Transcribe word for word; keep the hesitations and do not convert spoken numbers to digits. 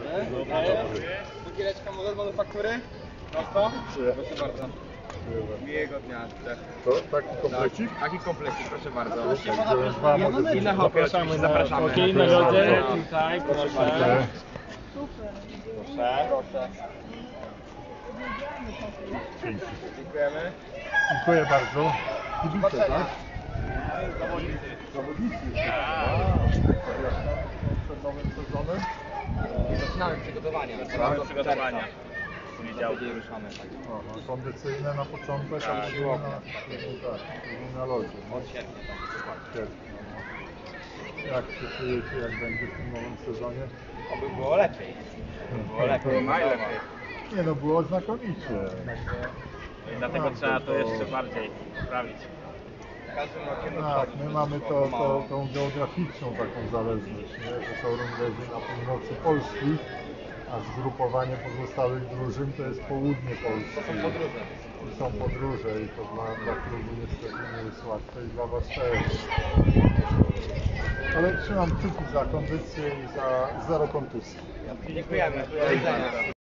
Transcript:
Cukiereczka model manufaktury? Prosto? Proszę bardzo. Miłego dnia. To taki komplecik? Taki komplecik, proszę bardzo. Dwa może I na hopie oczywiście zapraszamy. Dzień na lodzie, tutaj, proszę. Proszę. Proszę. Dziękujemy. Dziękuję bardzo. Kibice, tak? Zawodnicy. Zawodnicy. Przed nowym sezonem? Zaczynamy przygotowania. Zaczynamy przygotowania. Poniedziałek. Ruszamy. Aha, kondycyjne na początek, Tak, a później na, tak, później na lodzie. Od sierpnia. Świetnie. No. Jak się czujecie, jak będzie w tym nowym sezonie? Oby było lepiej. Było lepiej, najlepiej. Nie no, było znakomicie. I dlatego trzeba to jeszcze bardziej poprawić. Każdym rokiem Tak, odchodzi my to mamy wszystko to, to, pomału. tą geograficzną taką zależność, nie? Że są runderzy na północy Polski, a zgrupowanie pozostałych drużyn to jest południe Polski. To są podróże. I są podróże i to dla, dla klubu niestety nie jest łatwe i dla Was też. Ale trzymam kciuki za kondycję i za zero kontuzji. Dziękujemy. Do widzenia.